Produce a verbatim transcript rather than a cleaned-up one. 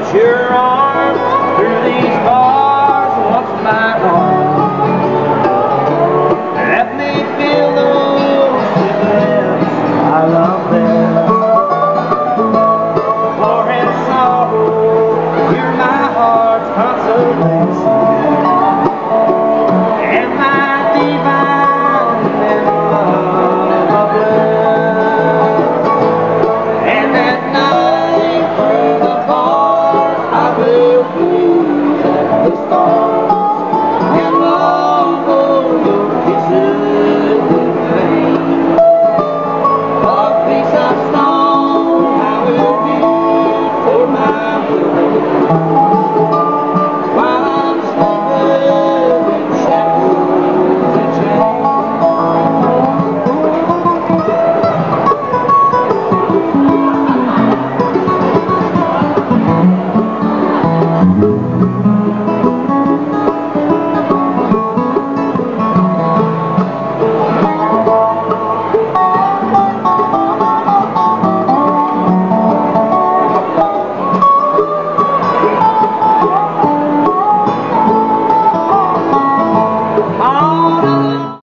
Put your arm through these bars once my home. Let me feel those cigarettes. I love them. For in sorrow, you're my heart's consolation, and my divine and love of love. And at night through the bars I will gaze at the stars and long for your kisses in vain. A piece of stone I will give for my love, while I'm sleeping in shackles and chains.